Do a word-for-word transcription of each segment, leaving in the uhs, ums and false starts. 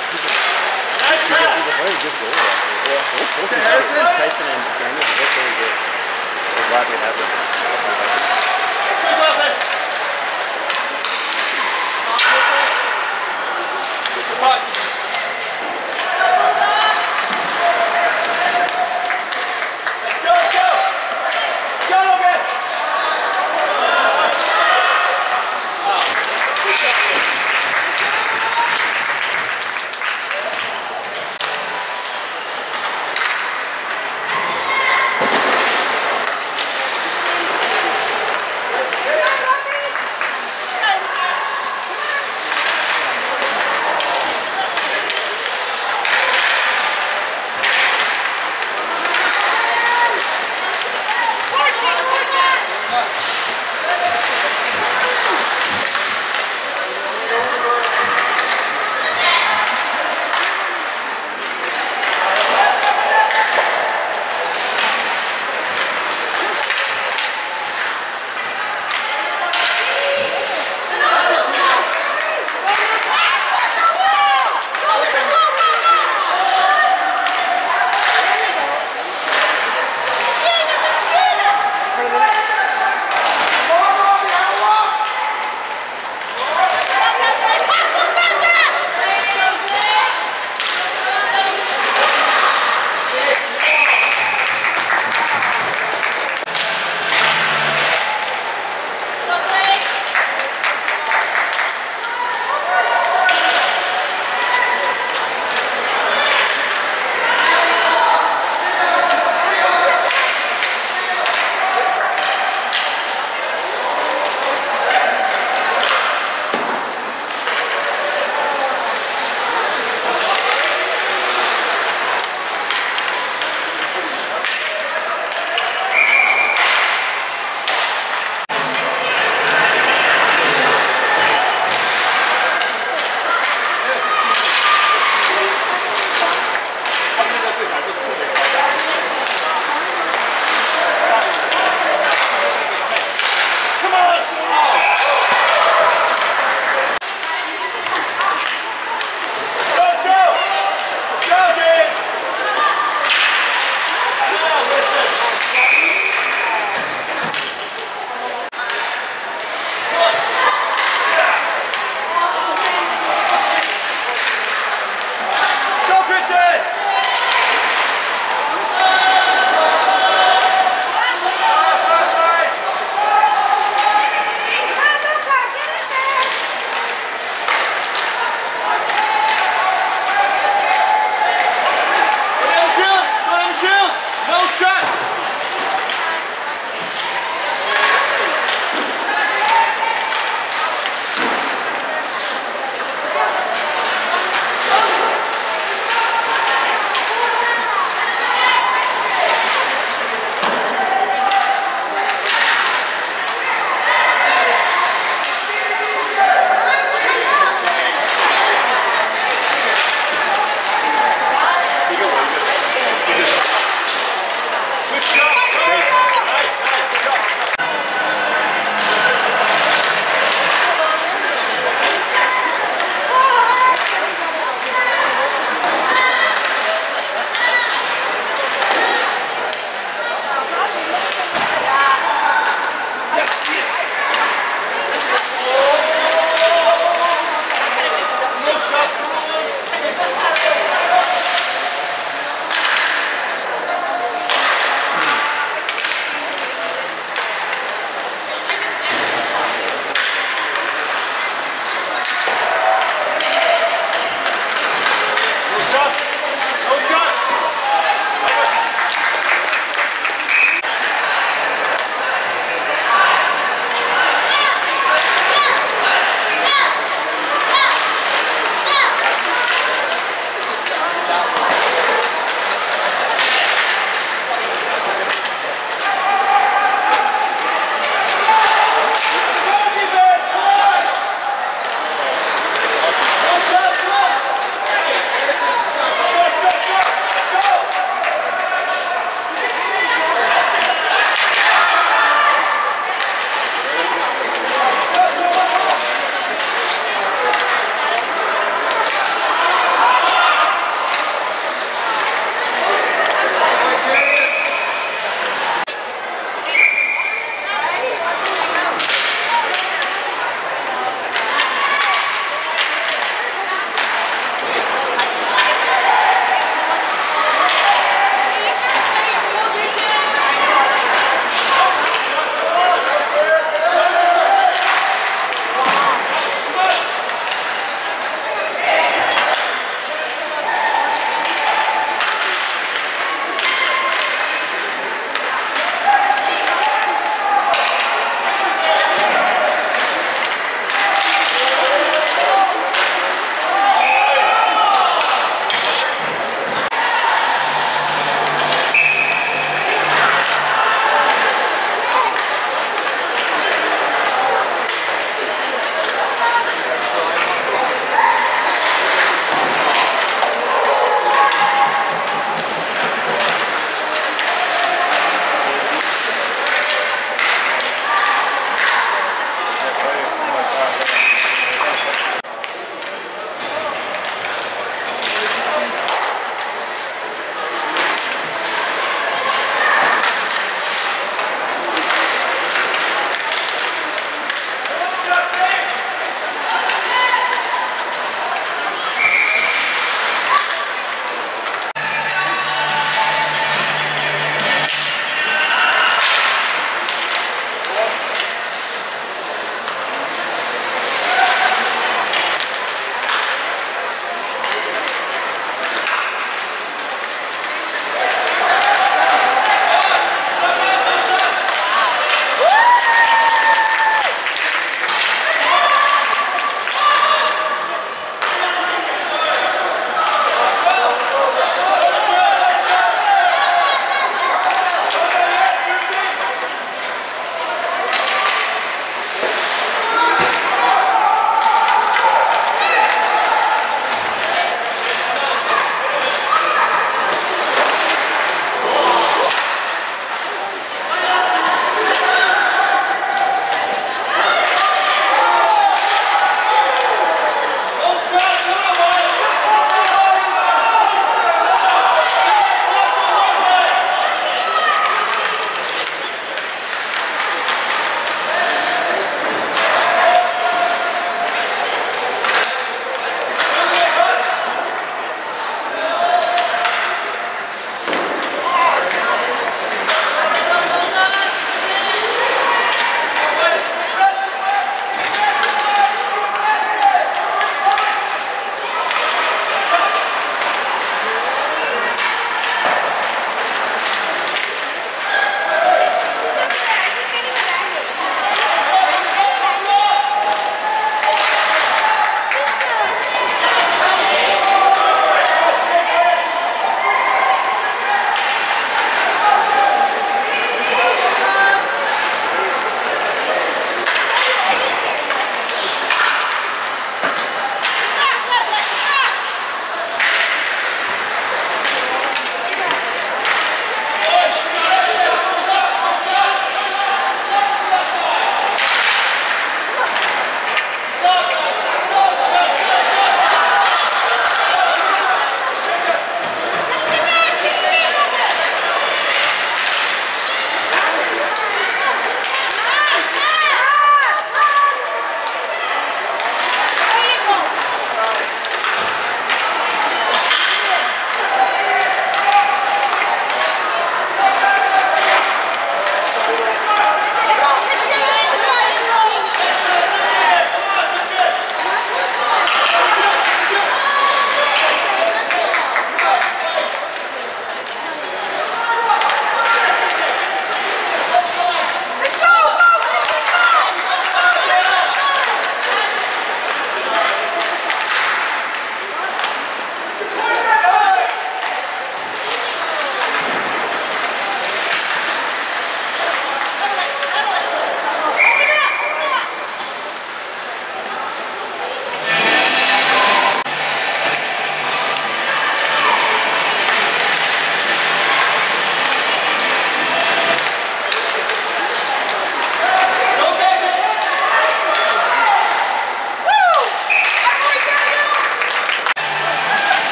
He's a, he's a very good goalie, actually. Well, both both these guys, Tyson and Daniel, are both very good. We're glad we have them.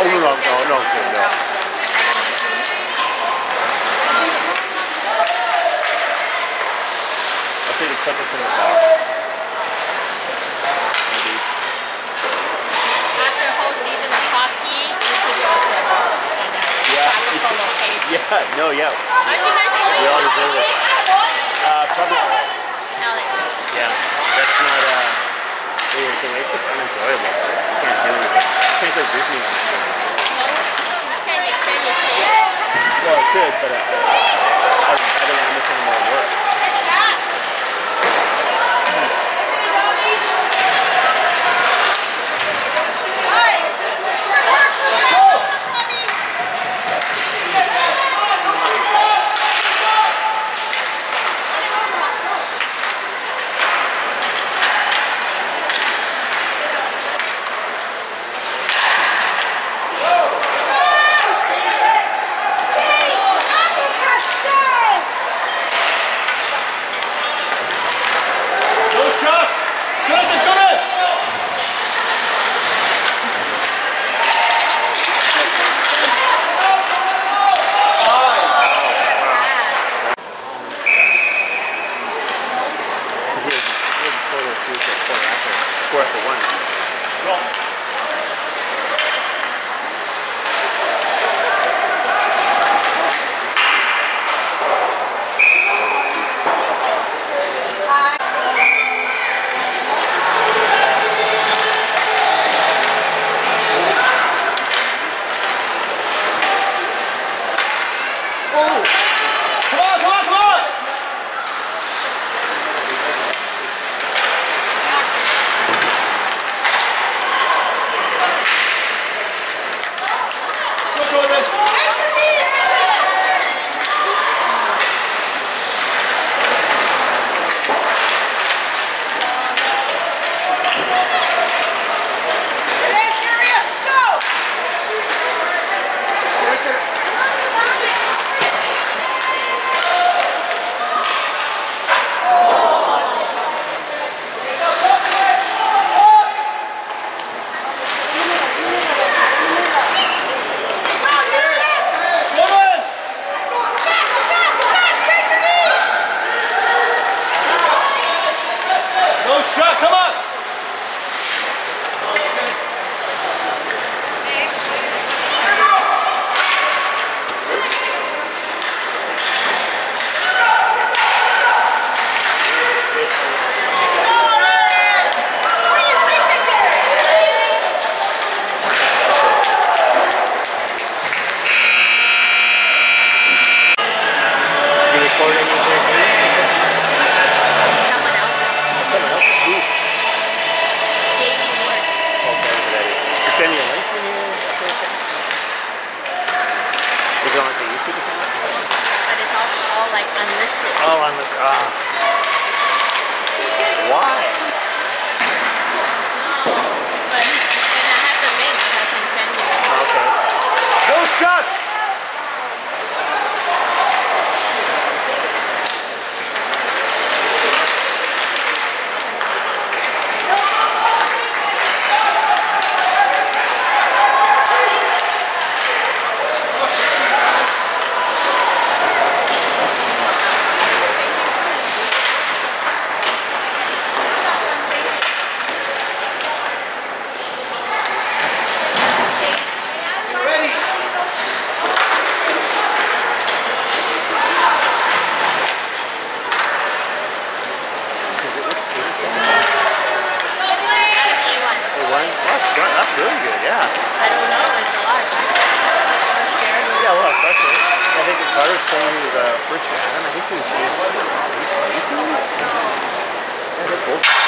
Oh, no, no, no, no, okay, no. I'll say the second from the top. Maybe. After a whole season of hockey, you should go to the Yeah. Yeah, no, yeah. Aren't you guys in We all deserve it. Uh, probably L A. L A. Yeah, that's not, uh, weird thing. It's just unenjoyable. You can't do anything. You can't go Disney on it. You can't extend your stay. Well, it could, but uh, I, I don't want to miss any more work. Four after one. Oh, I'm with, ah. Why? But when I have the link, I can send you. Okay. No shots! That's really good, yeah. I don't know, it's a lot. Yeah, a lot of pressure. I think the Carter's saying he was a uh, first round. I think he was eighteen. Yeah, they're both.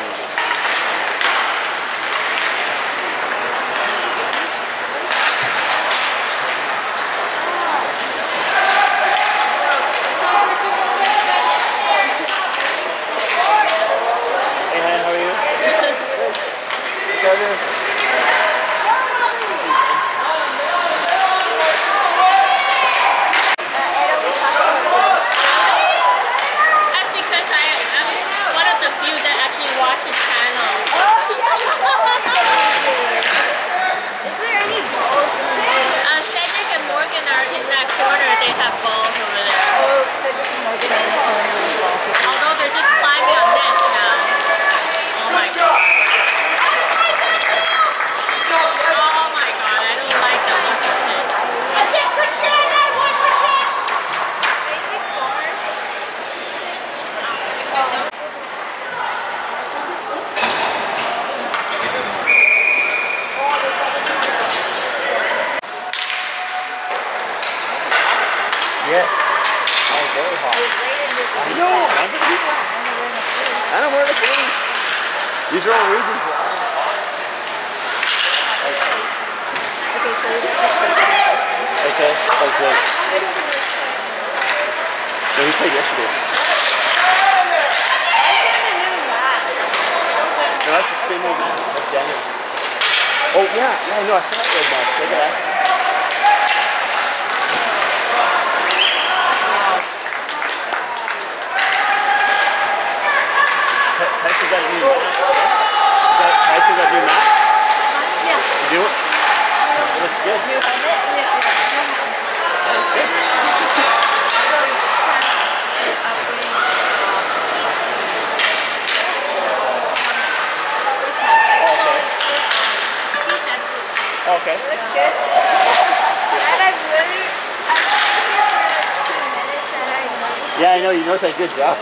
Hey, man, how are you? Good. Actually, because I, I'm one of the few that actually watch his channel. Is there any balls in there? Uh, Cedric and Morgan are in that corner. They have balls over there. Oh, Cedric and Morgan are in the corner with balls. Although they're just climbing on nets now. Oh my god. Oh my god, I don't like the look of this. That's it, Christian! I want Christian! Did you score? Yes. Oh, very hot. I know. I'm the people. I don't wear the clothes. These are all reasons why. Okay. Okay, so we got Okay. Oh, good. So he played yesterday. No, that's the same old match. That's Daniel. Oh, yeah. Yeah, no, I saw that red match. They got asked. Tyson got a new mask. Got, Tyson got a new mask? Yeah. You do it? It looks good. New helmet? Yeah. That's good. Oh, okay. Looks good. And I've really, I've been here for like two minutes and I noticed. Yeah, I know. You know it's a good job.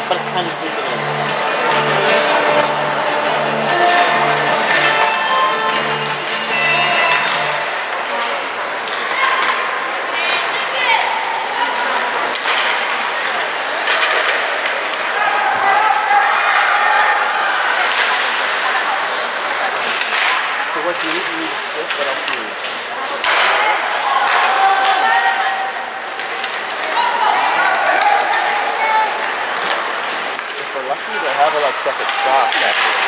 but it's kind of sleeping in. So what do you need? You need this. What else do you need? Lucky to have all that stuff at stock, actually.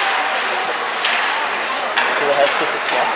Do they have stuff at stock?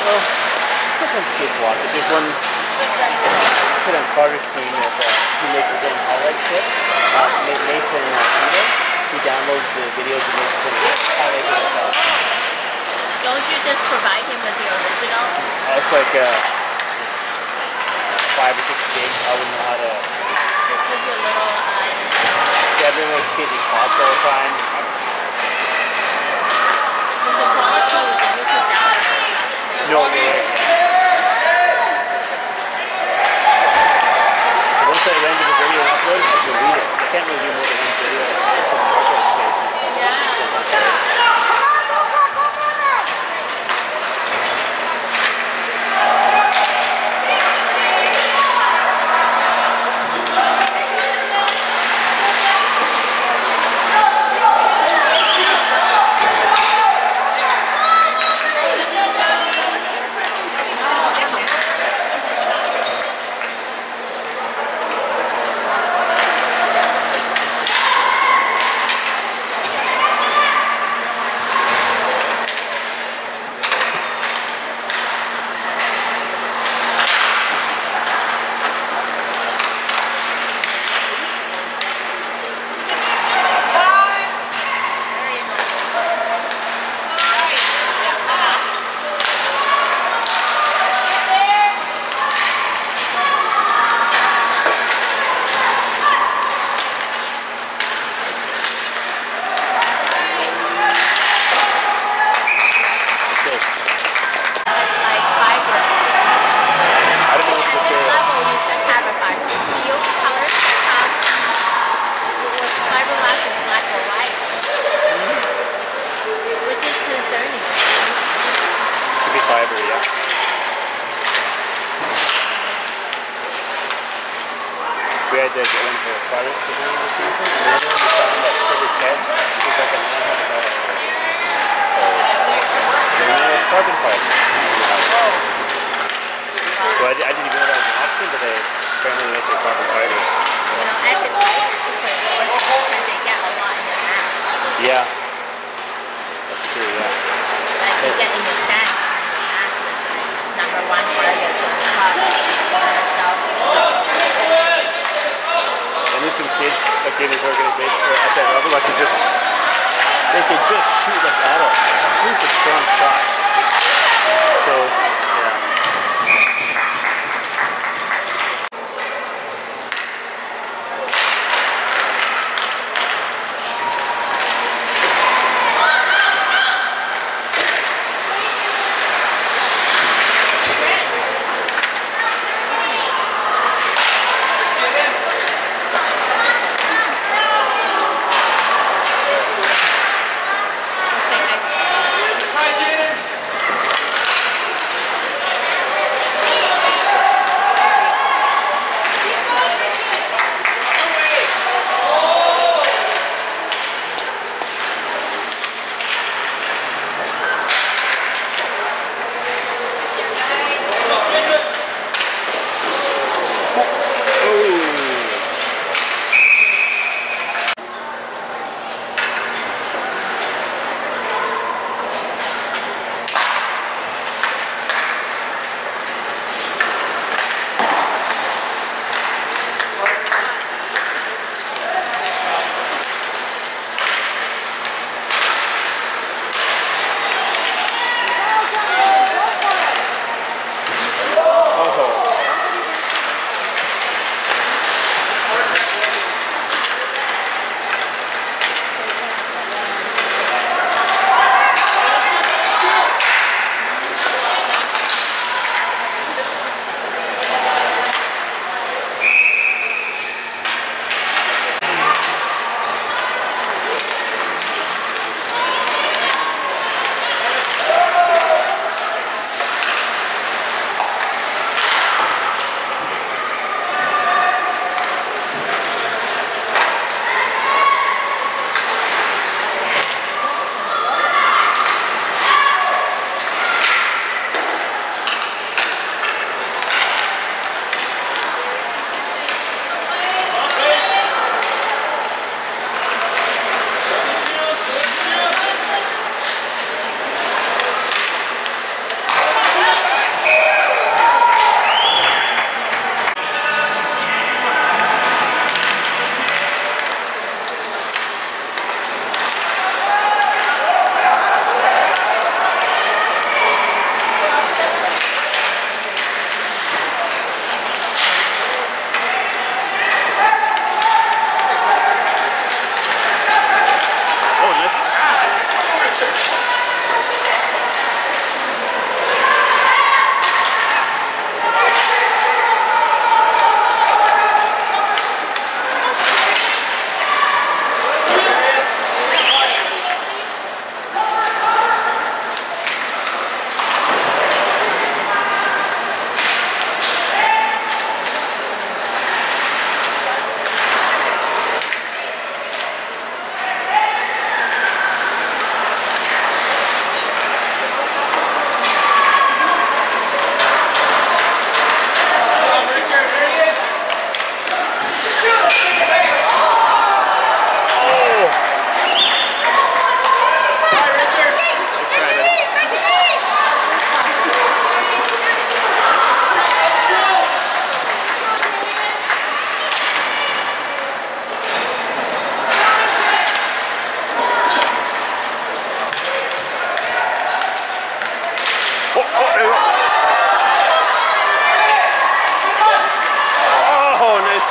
Well, sometimes kids watch it. There's one kid on Carter's team that uh, he makes his own highlight clips. Uh, Nathan uh, Peter, he downloads the videos and makes them highlight himself. Don't you just provide him with the original? Uh, it's like uh, five or six gigs. I wouldn't know how to. Just give you a little. Uh, Yeah, everyone likes getting spots all the time. the quality with the YouTube download is not the same. No, way. Once I render the video and upload it, I delete it. I can't really do more than one video. It's just a micro space. Yeah. We had to get one for a product to do this season, and then we found that for his head, it was like a nine hundred dollars. So, they went with carbon fiber. So I, I didn't even know that was an option, but they apparently went to carbon fiber. You know, F is like super important because they get a lot in your mask. Yeah. That's true, yeah. Like you get in your stand, your mask is like number one target for the hot. And there's some kids like in this organization or at that level that can just they can just shoot like auto. Super strong shots. So yeah.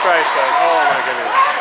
price tag. Oh my goodness.